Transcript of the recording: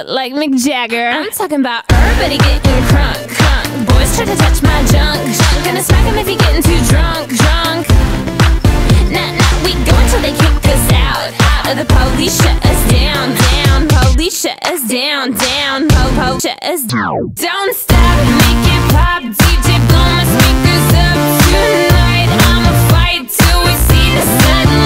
butt like Mick Jagger. I'm talking about everybody getting crunk, crunk. Boys try to touch my junk, junk. Gonna smack him if he getting too drunk, drunk. Nah, nah, we go until they kick us out, out. Or the police shut us down, down. Police shut us down, down. Po-po shut us down. Don't stop, make it pop. DJ blow my speakers up tonight. I'ma fight till we see the sunlight.